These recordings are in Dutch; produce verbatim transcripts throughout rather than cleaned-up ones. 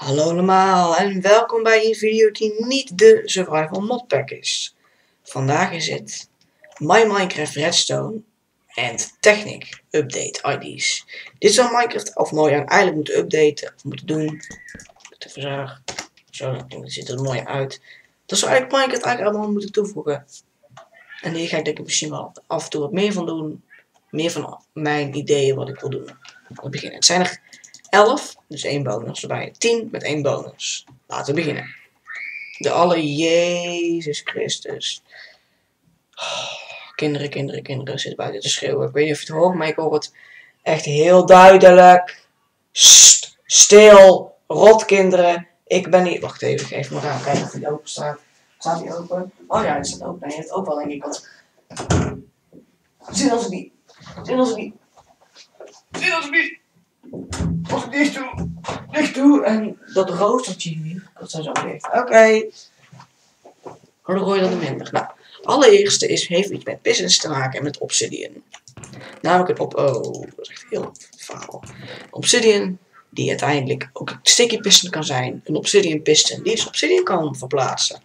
Hallo allemaal en welkom bij een video die niet de Survival Modpack is. Vandaag is het My Minecraft Redstone en Technic Update I D's. Dit zou Minecraft of Mojang eigenlijk moeten updaten of moeten doen. Even zo, zo dat ziet er mooi uit. Dat zou eigenlijk Minecraft eigenlijk allemaal moeten toevoegen. En hier ga ik denk ik misschien wel af en toe wat meer van doen. Meer van mijn ideeën wat ik wil doen. Laten we beginnen. Het zijn er elf, dus één bonus erbij. tien met één bonus. Laten we beginnen. De alle Jezus Christus. Oh, kinderen, kinderen, kinderen zitten buiten te schreeuwen. Ik weet niet of je het hoort, maar ik hoor het echt heel duidelijk. Sst, stil, rotkinderen. Ik ben niet... Wacht even, geef me aan. Kijken of hij open staat. Staat hij open? Oh ja, hij staat open. Hij heeft ook wel denk ik wat... Zin als ik die... Zin als ik die... Zin als ik die... Als ik dicht doe, dicht doe en dat roostertje hier, dat zijn zo dicht. Oké. Okay. Hoe gooi je dat minder? Nou, allereerste is, heeft iets met business te maken en met obsidian. Namelijk een op... Oh, dat is echt heel faal. Obsidian, die uiteindelijk ook een sticky piston kan zijn. Een obsidian piston, die dus obsidian kan verplaatsen.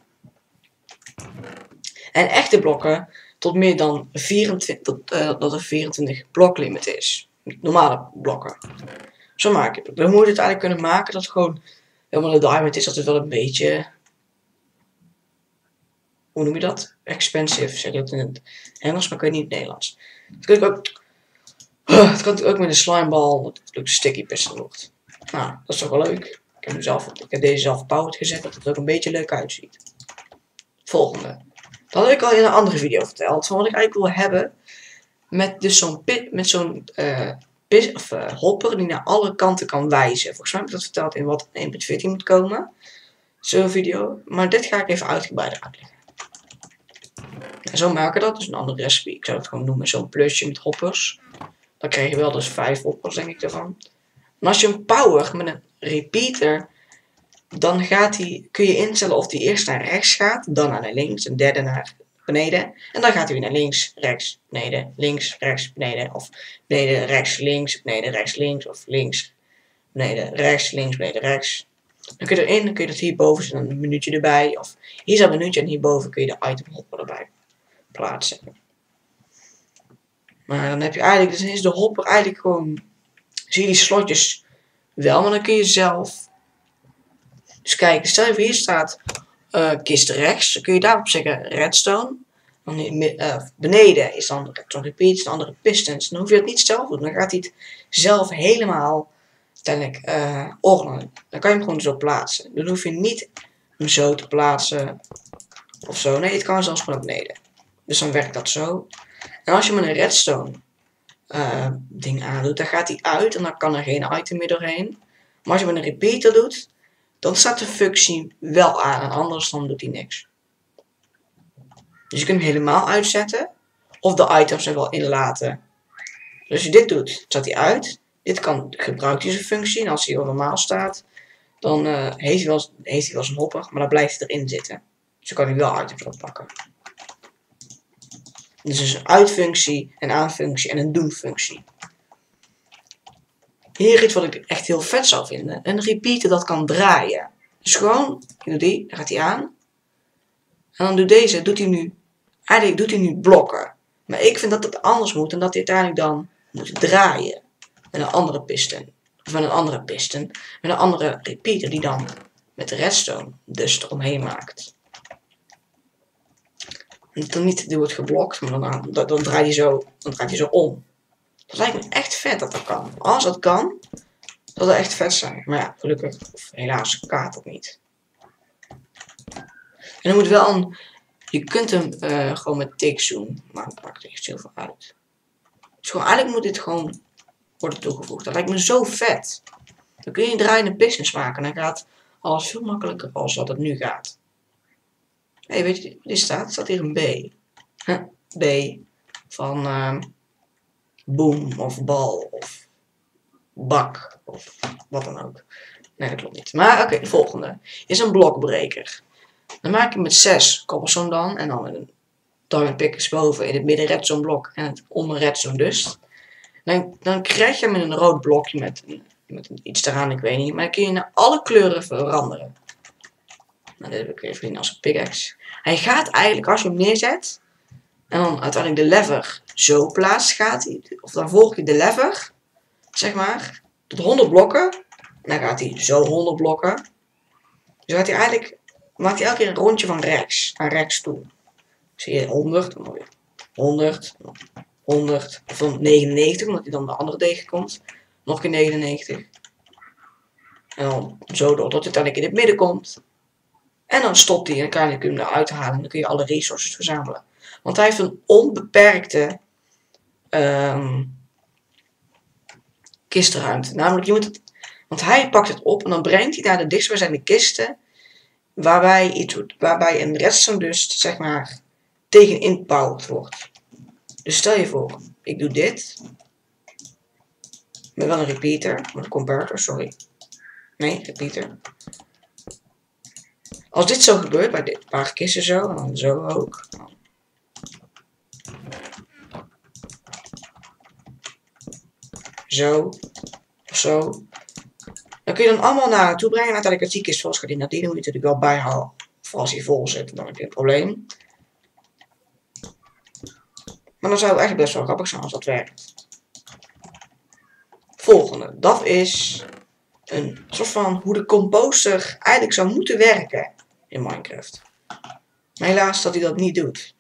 En echte blokken tot meer dan vierentwintig, tot, uh, dat er vierentwintig bloklimiet is. Normale blokken. Zo maak ik het. Dan moet je het eigenlijk kunnen maken dat het gewoon helemaal een diamond is. Dat het wel een beetje... Hoe noem je dat? Expensive, zeg je dat in het Engels, maar ik weet niet in het Nederlands. Het kan ook, het kan ook met een slimeball, dat het ook sticky piston wordt. Nou, dat is toch wel leuk. Ik heb, zelf, ik heb deze zelf powered gezet, dat het er ook een beetje leuk uitziet. Volgende. Dat had ik al in een andere video verteld, van wat ik eigenlijk wil hebben met dus zo'n met zo'n uh, of uh, hopper die naar alle kanten kan wijzen. Volgens mij heb ik dat verteld in wat één punt veertien moet komen. Zo'n video. Maar dit ga ik even uitgebreider uitleggen. En zo maken we dat. Dus een andere recipe. Ik zou het gewoon noemen zo'n plusje met hoppers. Dan krijg je wel dus vijf hoppers denk ik ervan. En als je een power met een repeater. Dan gaat die, kun je instellen of die eerst naar rechts gaat. Dan naar links. Een derde naar beneden. En dan gaat hij weer naar links, rechts, beneden, links, rechts, beneden. Of beneden, rechts, links, beneden, rechts, links. Of links, beneden, rechts, links, beneden, rechts. Dan kun je erin, dan kun je dat hierboven zetten, een minuutje erbij. Of hier staat een minuutje en hierboven kun je de item hopper erbij plaatsen. Maar dan heb je eigenlijk, dus dan is de hopper eigenlijk gewoon, zie je die slotjes wel, maar dan kun je zelf. Dus kijk, stel je voor hier staat uh, kist rechts, dan kun je daarop zeggen redstone. Dan, uh, beneden is dan redstone repeats, de andere pistons. Dan hoef je het niet zelf te doen, dan gaat hij het zelf helemaal uiteindelijk uh, ordenen. Dan kan je hem gewoon zo plaatsen. Dan hoef je niet hem zo te plaatsen of zo. Nee, het kan zelfs gewoon naar beneden. Dus dan werkt dat zo. En als je met een redstone uh, ding aandoet, dan gaat hij uit en dan kan er geen item meer doorheen. Maar als je met een repeater doet, dan staat de functie wel aan en anders dan doet hij niks. Dus je kunt hem helemaal uitzetten of de items er wel in laten. Dus als je dit doet, staat hij uit. Dit kan, gebruikt hij zijn functie en als hij normaal staat, dan uh, heeft, hij wel, heeft hij wel zijn hopper, maar dan blijft hij erin zitten. Dus dan kan hij wel items oppakken. Dus is een uitfunctie, een aanfunctie en een doenfunctie. Hier iets wat ik echt heel vet zou vinden. Een repeater dat kan draaien. Dus gewoon, je doet die, dan gaat hij aan. En dan doet deze, doet hij nu, eigenlijk doet hij nu blokken. Maar ik vind dat het anders moet en dat hij uiteindelijk dan moet draaien. Met een andere piston. Of met een andere piston. Met een andere repeater die dan met de redstone dus eromheen maakt. En dan niet, die wordt geblokt, maar dan, dan, dan draait hij zo, dan draait hij zo om. Dat lijkt me echt vet dat dat kan. Als dat kan, dat zou echt vet zijn. Maar ja, gelukkig, of helaas, kaart het niet. En er moet wel een, je kunt hem uh, gewoon met tiks doen, maar dat maakt er echt heel veel uit. Dus gewoon, eigenlijk moet dit gewoon worden toegevoegd. Dat lijkt me zo vet. Dan kun je een draaiende business maken en dan gaat alles veel makkelijker als wat het nu gaat. Hé, hey, weet je wat hier staat? Er staat hier een B. Huh, B van uh, boom of bal of bak of wat dan ook. Nee, dat klopt niet. Maar oké, okay, de volgende is een blokbreker. Dan maak je met zes cobblestone dan en dan met een diamond pickers boven in het midden redstone blok en het onder redstone dus. Dan, dan krijg je met een rood blokje met een met iets eraan, ik weet niet. Maar dan kun je naar alle kleuren veranderen. Nou, dit heb ik even als een pickaxe. Hij gaat eigenlijk, als je hem neerzet, en dan uiteindelijk de lever zo plaatst, gaat hij, of dan volg je de lever, zeg maar, tot honderd blokken. En dan gaat hij zo honderd blokken. Dus gaat hij eigenlijk, maakt hij elke keer een rondje van rechts, naar rechts toe. Zie je honderd, dan weer honderd, honderd, of dan negenennegentig, omdat hij dan de andere tegenkomt. Nog een keer negenennegentig. En dan zo door, tot hij uiteindelijk in het midden komt. En dan stopt hij en dan kun je hem eruit halen en dan kun je alle resources verzamelen. Want hij heeft een onbeperkte um, kistenruimte. Namelijk, je moet het, want hij pakt het op en dan brengt hij naar de dichtstbijzijnde kisten. Waarbij, iets, waarbij een redstone dus, zeg maar, tegen inbouwd wordt. Dus stel je voor, ik doe dit. Met wel een repeater, met een converter, sorry. Nee, repeater. Als dit zo gebeurt, bij dit paar kisten zo, en dan zo ook. Zo. Of zo. Dan kun je dan allemaal naar toe brengen. En uiteindelijk als die kist vol gaat in dat die, dan moet je natuurlijk wel bijhouden. Of als hij vol zit, dan heb je een probleem. Maar dan zou het echt best wel grappig zijn als dat werkt. Volgende. Dat is een soort van hoe de composter eigenlijk zou moeten werken in Minecraft. Maar helaas dat hij dat niet doet.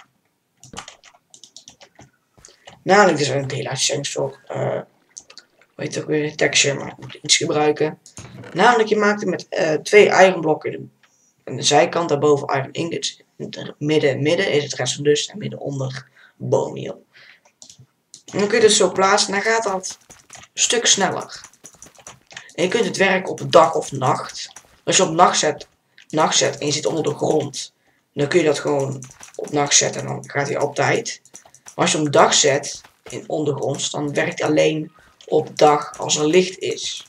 Namelijk, dus een helaas een soort, uh, weet je ook weer, texture, maar ik moet iets gebruiken. Namelijk, je maakt het met uh, twee iron blokken. Aan de zijkant, daarboven iron ingots. In het midden, midden is het rest van dust en midden onder boommeal. En dan kun je het zo plaatsen en dan gaat dat een stuk sneller. En je kunt het werken op dag of nacht. Als je op nacht zet, nacht zet en je zit onder de grond, dan kun je dat gewoon op nacht zetten en dan gaat hij op tijd. Maar als je op dag zet in ondergronds, dan werkt hij alleen op dag als er licht is.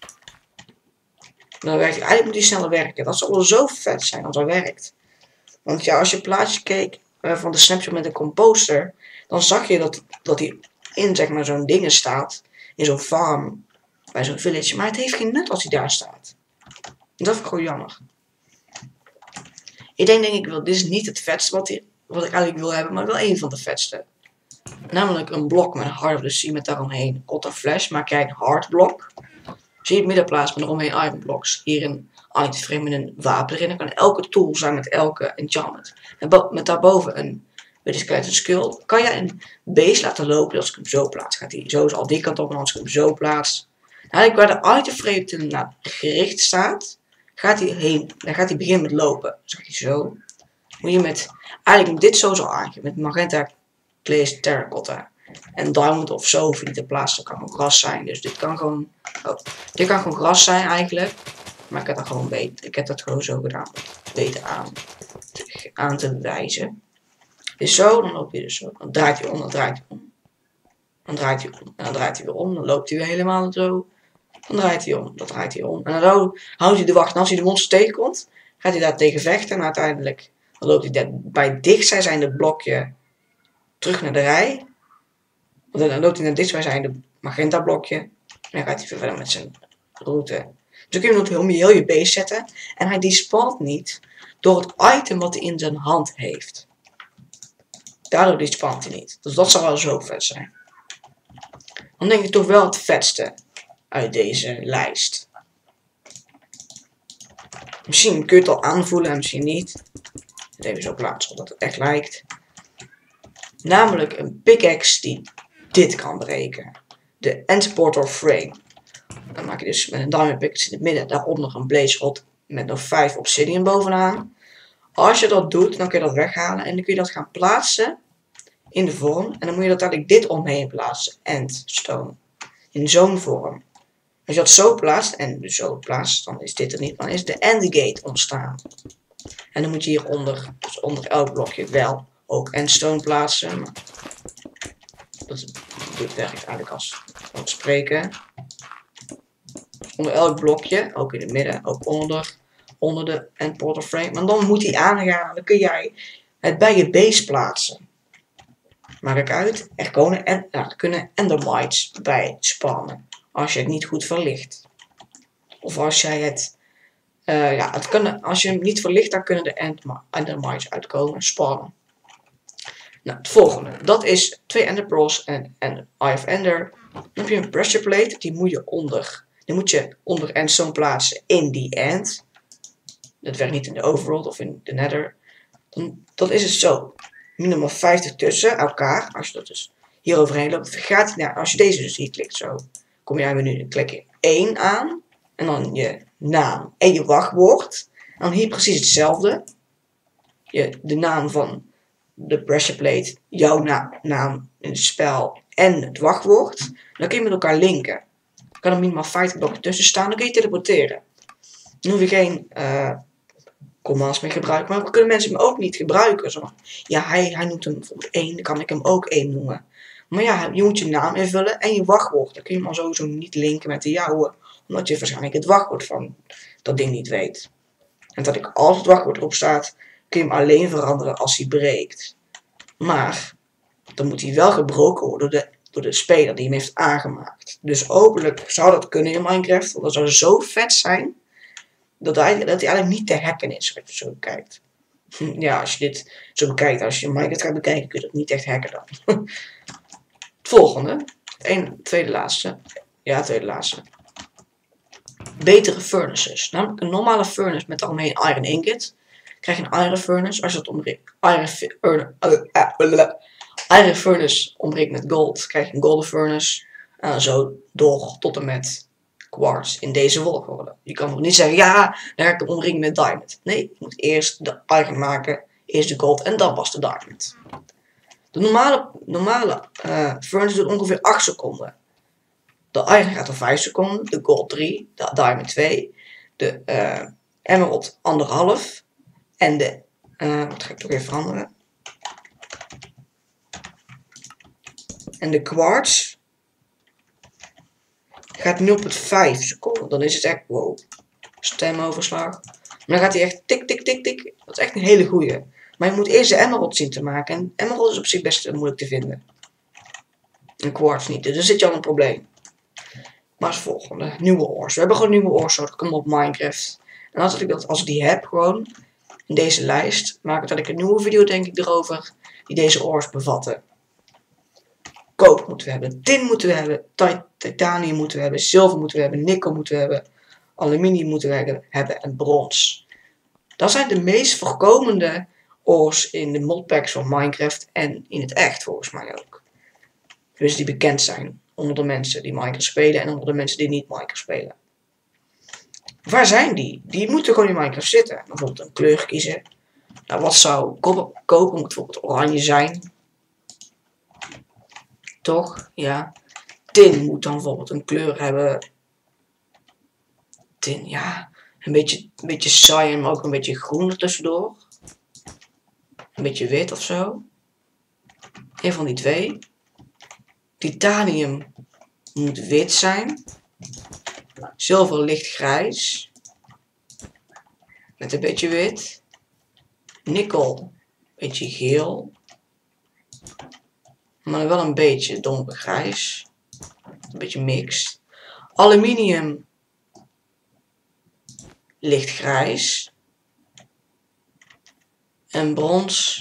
Dan werkt hij, eigenlijk moet hij sneller werken. Dat zal wel zo vet zijn als dat werkt. Want ja, als je plaatjes keek uh, van de snapshot met een composter, dan zag je dat, dat hij in zeg maar zo'n dingen staat, in zo'n farm, bij zo'n village. Maar het heeft geen nut als hij daar staat. En dat vind ik gewoon jammer. Ik denk, denk ik wel, dit is niet het vetste wat, die, wat ik eigenlijk wil hebben, maar wel een van de vetste. Namelijk een blok met een Heart of the Sea met daaromheen cotton flash. Maak jij een hard blok. Zie je het middenplaats met eromheen iron blocks. Hier een item frame met een wapen erin. Dan kan elke tool zijn met elke enchantment. En met daarboven een met een skeleton skull. Kan je een beest laten lopen als ik hem zo plaats. Gaat hij zo al die kant op en als ik hem zo plaats. Eigenlijk waar de item frame naar gericht staat, gaat hij heen. Dan gaat hij beginnen met lopen. Zeg je zo. Moet je met, eigenlijk met dit zo zo aangeven. Met magenta glazed terracotta. En diamond of zo hoef je niet te plaatsen. Dat kan gewoon gras zijn. Dus dit kan gewoon, oh, dit kan gewoon gras zijn eigenlijk. Maar ik heb dat gewoon beter. Ik heb dat gewoon zo gedaan. Beter aan te, aan te wijzen. Dus zo, dan loop je dus zo. Dan draait hij om, dan draait hij om. Dan draait hij om. En dan draait hij weer om. Dan loopt hij weer helemaal zo. Dan draait hij om. Dan draait hij om. En dan houdt hij de wacht. En als hij de monster tegenkomt, gaat hij daar tegen vechten. En uiteindelijk dan loopt hij bij het dichtstbijzijnde blokje terug naar de rij. Want dan loopt hij naar het dichtstbijzijnde magenta blokje. En dan gaat hij verder met zijn route. Dus dan kun je hem nog heel je base zetten. En hij despawnt niet door het item wat hij in zijn hand heeft. Daardoor despawnt hij niet. Dus dat zou wel zo vet zijn. Dan denk ik toch wel het vetste uit deze lijst. Misschien kun je het al aanvoelen en misschien niet. Het even zo plaatsen zodat het echt lijkt. Namelijk een pickaxe die dit kan breken. De Endportal Frame. Dan maak je dus met een diamond pickaxe in het midden. Daaronder een blaze rod met nog vijf obsidian bovenaan. Als je dat doet, dan kun je dat weghalen. En dan kun je dat gaan plaatsen in de vorm. En dan moet je dat eigenlijk dit omheen plaatsen. Endstone. In zo'n vorm. Als je dat zo plaatst en dus zo plaatst, dan is dit er niet. Dan is de endgate ontstaan. En dan moet je hieronder, dus onder elk blokje wel ook endstone plaatsen. Maar dat, dit werkt eigenlijk als wat spreken. Onder elk blokje, ook in het midden, ook onder, onder de endportal frame. Maar dan moet die aangaan, dan kun jij het bij je base plaatsen. Maak ik uit, er kunnen, en, ja, er kunnen endermites bij spawnen. Als je het niet goed verlicht. Of als jij het... Uh, ja, het kan, als je hem niet verlicht, dan kunnen de endermites uitkomen. Spannen. Nou, het volgende. Dat is twee enderpearls en een Eye of Ender. Dan heb je een pressure plate. Die moet je onder... Die moet je onder endstone plaatsen in die end. Dat werkt niet in de overworld of in de nether. Dan, dan is het zo. Minimaal vijftig tussen elkaar. Als je dat dus hier overheen loopt. Gaat hij naar, als je deze dus hier klikt zo. Kom je aan menu. Dan klik je één aan. En dan je naam en je wachtwoord. En dan hier precies hetzelfde. Je, de naam van de pressure plate. Jouw na, naam in het spel. En het wachtwoord. Dan kun je met elkaar linken. Dan kan er minimaal vijftig blokken tussen staan. Dan kun je teleporteren. Dan hoef je geen uh, commands meer gebruiken. Maar dan kunnen mensen hem ook niet gebruiken. Zo. Ja, hij, hij noemt hem bijvoorbeeld één. Dan kan ik hem ook één noemen. Maar ja, je moet je naam invullen en je wachtwoord. Dan kun je hem al sowieso niet linken met de jouwe. Omdat je waarschijnlijk het wachtwoord van dat ding niet weet. En dat ik als het wachtwoord erop staat, kun je hem alleen veranderen als hij breekt. Maar dan moet hij wel gebroken worden door de, door de speler die hem heeft aangemaakt. Dus hopelijk zou dat kunnen in Minecraft. Want dat zou zo vet zijn dat hij, dat hij eigenlijk niet te hacken is als je zo bekijkt. Ja, als je dit zo bekijkt, als je Minecraft gaat bekijken, kun je dat niet echt hacken dan. Het volgende. Het tweede laatste. Ja, tweede laatste. Betere furnaces. Namelijk een normale furnace met daaromheen iron ingot. Krijg je een iron furnace. Als je dat ombreekt. Iron, uh, iron furnace ombreekt met gold. Krijg je een golden furnace. En zo door tot en met quartz in deze volgorde. Je kan nog niet zeggen, ja, dan ga ik hem omringen met diamond. Nee, je moet eerst de iron maken. Eerst de gold en dan pas de diamond. De normale, normale uh, furnace doet ongeveer acht seconden. De iron gaat er vijf seconden, de gold drie, de diamond twee, de uh, emerald anderhalf en de, uh, wat ga ik toch even veranderen? En de quartz gaat nul komma vijf seconden. Dan is het echt, wow, stemoverslag. Maar dan gaat hij echt tik, tik, tik, tik. Dat is echt een hele goeie. Maar je moet eerst de emerald zien te maken. En emerald is op zich best moeilijk te vinden. En quartz niet, dus dan zit je al een probleem. Maar als volgende, nieuwe ores. We hebben gewoon nieuwe ores nodig, kom op Minecraft. En als ik, dat, als ik die heb, gewoon, in deze lijst, maak ik dat ik een nieuwe video, denk ik, erover, die deze ores bevatten. Koper moeten we hebben, tin moeten we hebben, titanium moeten we hebben, zilver moeten we hebben, nikkel moeten we hebben, aluminium moeten we hebben en brons. Dat zijn de meest voorkomende ores in de modpacks van Minecraft en in het echt volgens mij ook. Dus die bekend zijn onder de mensen die Minecraft spelen en onder de mensen die niet Minecraft spelen. Waar zijn die? Die moeten gewoon in Minecraft zitten. Bijvoorbeeld een kleur kiezen. Nou, wat zou koper, koper moet bijvoorbeeld oranje zijn. Toch? Ja. Tin moet dan bijvoorbeeld een kleur hebben. Tin, ja. Een beetje, een beetje cyan, maar ook een beetje groen er tussendoor. Een beetje wit of zo. Een van die twee. Titanium moet wit zijn. Zilver licht grijs. Met een beetje wit. Nikkel een beetje geel. Maar wel een beetje donkergrijs. Een beetje mixed. Aluminium licht grijs. En brons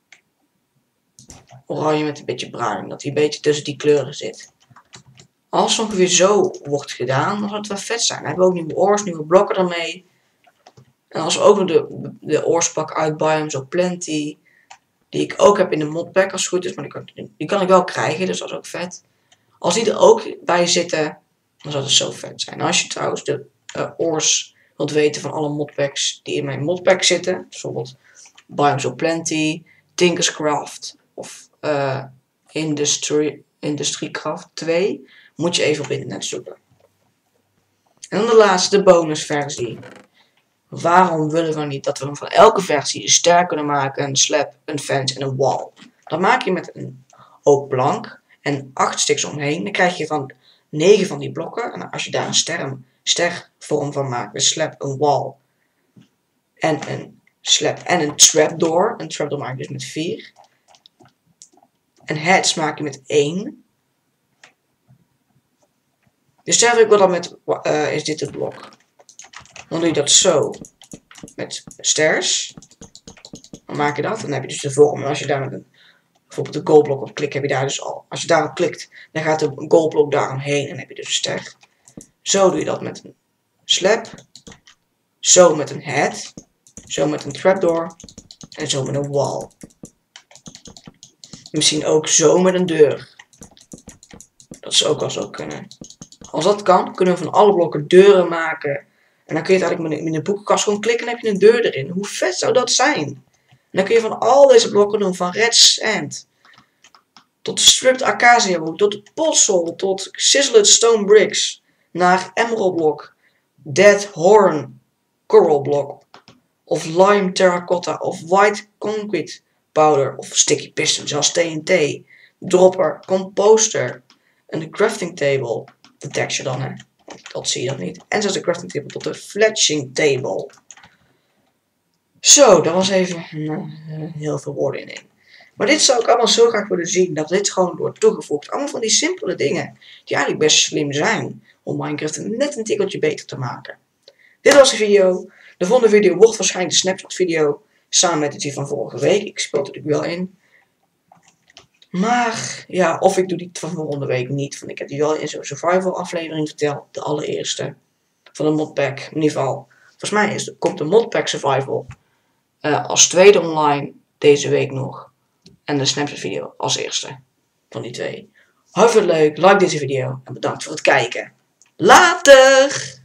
oranje met een beetje bruin. Dat hij een beetje tussen die kleuren zit. Als het ongeveer zo wordt gedaan, dan zal het wel vet zijn. Dan hebben we ook nieuwe ores, nieuwe blokken ermee. En als we ook nog de, de ores pakken uit Biomes of Plenty. Die ik ook heb in de modpack als het goed is. Maar die kan, die kan ik wel krijgen, dus dat is ook vet. Als die er ook bij zitten, dan zal het zo vet zijn. En als je trouwens de uh, ores wilt weten van alle modpacks die in mijn modpack zitten. Bijvoorbeeld Biomes of Plenty, Tinkerscraft of uh, Industry, Industrycraft twee. Moet je even op internet zoeken. En dan de laatste, de bonusversie. Waarom willen we niet dat we van elke versie een ster kunnen maken, een slab, een fence en een wall? Dat maak je met een oak plank en acht sticks omheen. Dan krijg je van negen van die blokken. En als je daar een ster, stervorm van maakt, een slab, een wall en een slab en een trapdoor. Een trapdoor maak je dus met vier. En heads maak je met één. Dus stel ik wil dan met, uh, is dit het blok. Dan doe je dat zo. Met stairs. Dan maak je dat. Dan heb je dus de vorm. Als je daar met een, bijvoorbeeld de goalblok op klikt, heb je daar dus al. Als je daarop klikt, dan gaat de goalblok daaromheen. En dan heb je dus een ster. Zo doe je dat met een slab. Zo met een head. Zo met een trapdoor. En zo met een wall. Misschien ook zo met een deur. Dat zou ook wel zo kunnen. Als dat kan, kunnen we van alle blokken deuren maken. En dan kun je het eigenlijk met de boekenkast gewoon klikken en heb je een deur erin. Hoe vet zou dat zijn? En dan kun je van al deze blokken doen. Van red sand. Tot stripped acacia wood. Tot potsol. Tot chiseled stone bricks. Naar emerald block. Dead horn coral block. Of lime terracotta. Of white concrete powder. Of sticky piston zoals T N T. Dropper. Composter. Een crafting table. De texture dan, hè. Dat zie je dan niet. En zoals de crafting table tot de fletching table. Zo, daar was even nou, heel veel woorden in. Maar dit zou ik allemaal zo graag willen zien. Dat dit gewoon wordt toegevoegd. Allemaal van die simpele dingen. Die eigenlijk best slim zijn. Om Minecraft net een tikkeltje beter te maken. Dit was de video. De volgende video wordt waarschijnlijk de snapshot video. Samen met die van vorige week. Ik speel het natuurlijk wel in. Maar, ja, of ik doe die van volgende week niet. Want ik heb die wel in zo'n survival aflevering verteld. De allereerste. Van de modpack. In ieder geval. Volgens mij is, komt de modpack survival. Uh, als tweede online. Deze week nog. En de snapshot video als eerste. Van die twee. Hartelijk leuk. Like deze video. En bedankt voor het kijken. Later!